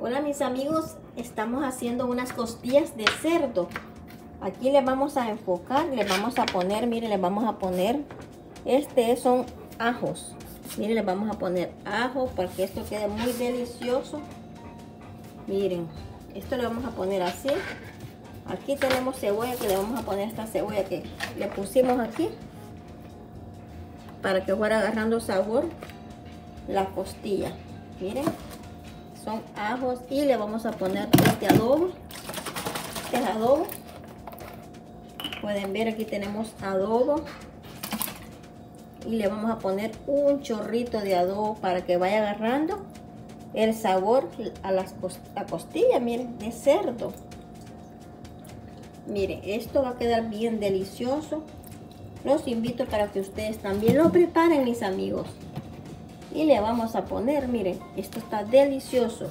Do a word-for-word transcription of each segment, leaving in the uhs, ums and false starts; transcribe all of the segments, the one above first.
Hola mis amigos, estamos haciendo unas costillas de cerdo. Aquí les vamos a enfocar, les vamos a poner, miren, les vamos a poner, este son ajos. Miren, les vamos a poner ajo para que esto quede muy delicioso. Miren, esto le vamos a poner así. Aquí tenemos cebolla, que le vamos a poner esta cebolla que le pusimos aquí para que fuera agarrando sabor la costilla. Miren, son ajos y le vamos a poner este adobo. Este es adobo. Pueden ver, aquí tenemos adobo. Y le vamos a poner un chorrito de adobo para que vaya agarrando el sabor a las cost la costilla, miren, de cerdo. Miren, esto va a quedar bien delicioso. Los invito para que ustedes también lo preparen, mis amigos. Y le vamos a poner, miren, esto está delicioso.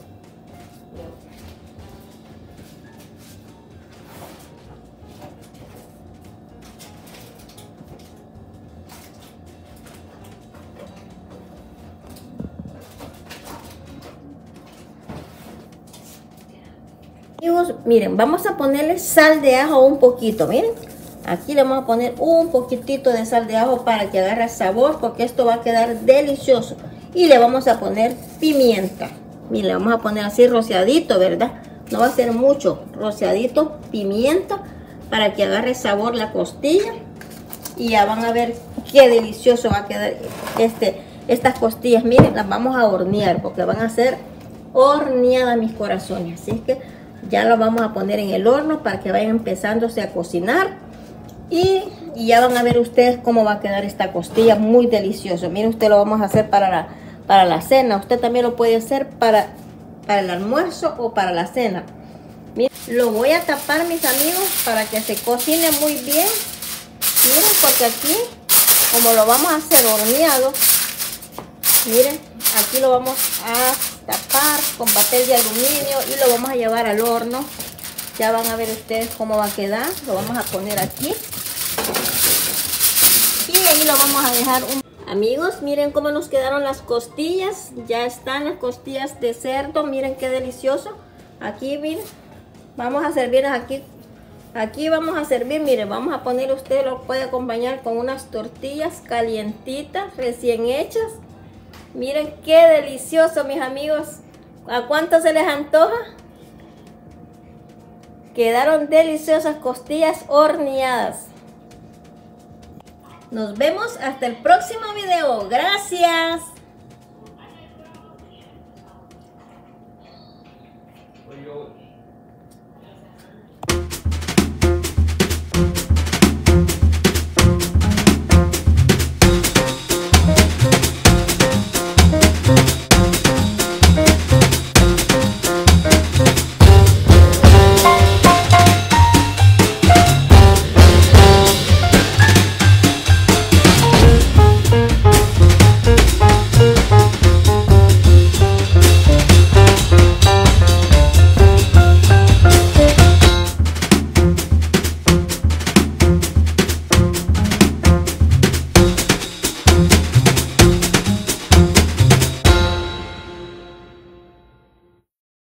Amigos, miren, vamos a ponerle sal de ajo un poquito, miren. Aquí le vamos a poner un poquitito de sal de ajo para que agarre sabor, porque esto va a quedar delicioso. Y le vamos a poner pimienta. Miren, le vamos a poner así rociadito, ¿verdad? No va a ser mucho, rociadito, pimienta, para que agarre sabor la costilla. Y ya van a ver qué delicioso va a quedar este, estas costillas. Miren, las vamos a hornear, porque van a ser horneadas, mis corazones. Así que ya lo vamos a poner en el horno para que vayan empezándose a cocinar. Y, y ya van a ver ustedes cómo va a quedar esta costilla, muy delicioso. Miren, usted lo vamos a hacer para la, para la cena. Usted también lo puede hacer para, para el almuerzo o para la cena. Miren, lo voy a tapar, mis amigos, para que se cocine muy bien. Miren, porque aquí, como lo vamos a hacer horneado, miren, aquí lo vamos a tapar con papel de aluminio y lo vamos a llevar al horno. Ya van a ver ustedes cómo va a quedar. Lo vamos a poner aquí y ahí lo vamos a dejar un... Amigos, miren cómo nos quedaron las costillas. Ya están las costillas de cerdo. Miren qué delicioso. Aquí, miren, vamos a servir aquí. Aquí vamos a servir, miren, vamos a poner, usted lo puede acompañar con unas tortillas calientitas, recién hechas. Miren qué delicioso, mis amigos. ¿A cuánto se les antoja? Quedaron deliciosas costillas horneadas. Nos vemos hasta el próximo video. Gracias.